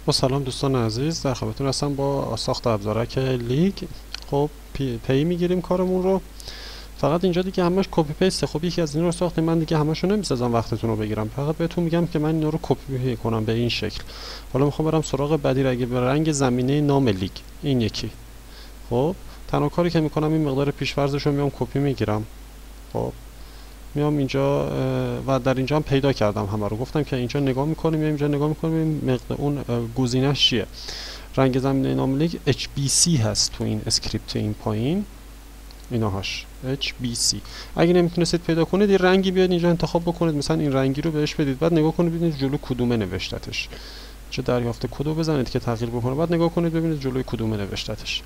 با سلام دوستان عزیز، در خدمتتون هستم با ساخت ابزارک لیگ. خب پی میگیریم کارمون رو. فقط اینجا دیگه همش کپی پیسته. خب یکی از این رو ساختیم، من دیگه همشو نمیسازم وقتتون رو بگیرم، فقط بهتون میگم که من اینا رو کپی کنم به این شکل. حالا میخوام برم سراغ بعدی، اگه به رنگ زمینه نام لیگ این یکی. خب تنها کاری که میکنم این مقدار پیش‌فرضش رو میام کپی میگیرم. خب میام اینجا و در اینجا هم پیدا کردم همه رو، گفتم که اینجا نگاه میکنیم، اینجا نگاه میکنیم مقدار اون گزینش چیه. رنگ زمینه نام لیگ HBC هست تو این اسکریپت این پایین، ایناهاش HBC. اگه نمیتونستید پیدا کنید یه رنگی بیاد اینجا انتخاب بکنید، مثلا این رنگی رو بهش بدید، بعد نگاه کنید ببینید جلو کدومه نوشتتش. چه دریافت کدو بزنید که تغییر بکنه، بعد نگاه کنید ببینید جلوی کدومه نوشتتش.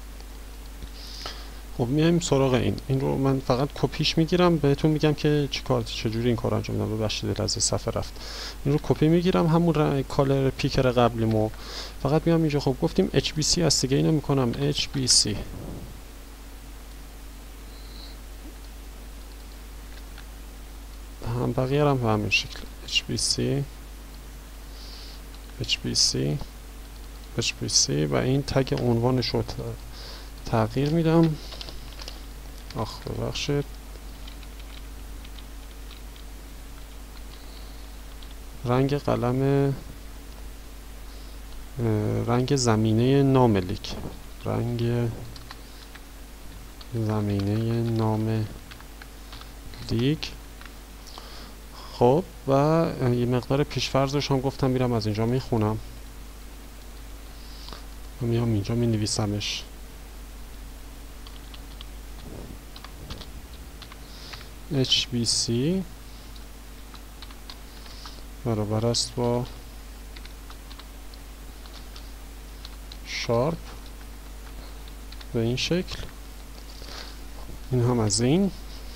خب میایم سراغ این رو من فقط کپیش میگیرم، بهتون میگم که چجوری این کار انجام بدم. ببخشید از صفحه رفت. این رو کپی میگیرم، همون کالر پیکر قبلیمو فقط میام اینجا. خب گفتیم HBC هست دیگه، اینو میکنم HBC. هم بقیه هم به همین شکل HBC و این تگ عنوانش رو تغییر میدم. ببخشید، رنگ قلم رنگ زمینه نام لیگ، رنگ زمینه نام لیگ. خب و یه مقدار پیش‌فرضش هم گفتم میرم از اینجا میخونم و میام اینجا مینویسمش. HBC برابر است با شارپ به این شکل. این هم از این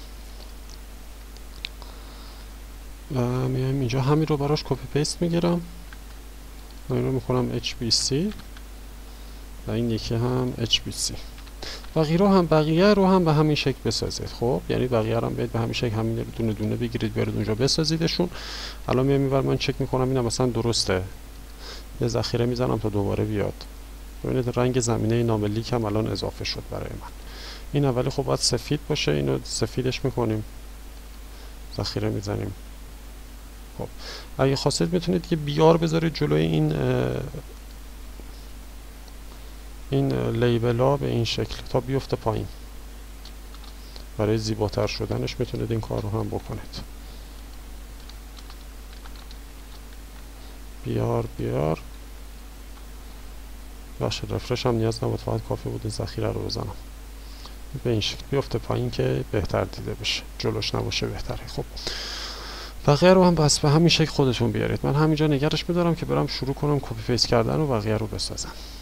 و میایم اینجا همین رو براش کپی پیست میگیرم و این رو میکنم HBC و این یکی هم HBC. بقیه رو هم به همین شکل بسازید. خب یعنی بقیه رو هم به همین شکل همین رو دونه دونه بگیرید بیارید اونجا بسازیدشون. الان میام اینور من چک میکنم اینم مثلا درسته، یه ذخیره میزنم تا دوباره بیاد. ببینید رنگ زمینه نام لیگ هم الان اضافه شد برای من. این اولی خب باید سفید باشه، اینو سفیدش میکنیم، ذخیره میزنیم. خب اگه خواستید میتونید که بیار بذارید جلوی این لیبل ها به این شکل تا بیفته پایین. برای زیباتر شدنش میتونید این کار رو هم بکنید. بیار باشه، رفرش هم نیاز نبود، فقط کافی بود این ذخیره رو بزنم به این شکل بیفته پایین که بهتر دیده بشه، جلوش نباشه بهتره. خب بقیه رو هم بس به همین شکل خودتون بیارید. من همینجا نگرش میدارم که برم شروع کنم کپی پیست کردن و بقیه رو بسازم.